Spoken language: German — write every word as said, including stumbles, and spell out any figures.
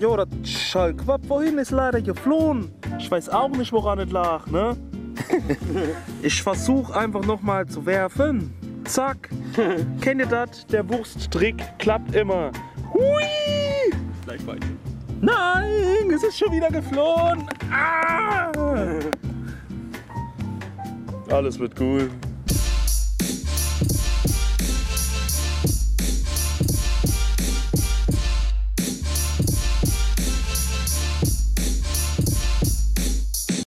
Jo, das Schallquapp vorhin ist leider geflohen. Ich weiß auch nicht, woran es lag, ne? Ich versuche einfach nochmal zu werfen. Zack. Kennt ihr das? Der Wursttrick klappt immer. Hui! Gleich weiter. Nein, es ist schon wieder geflohen. Ah! Alles wird cool.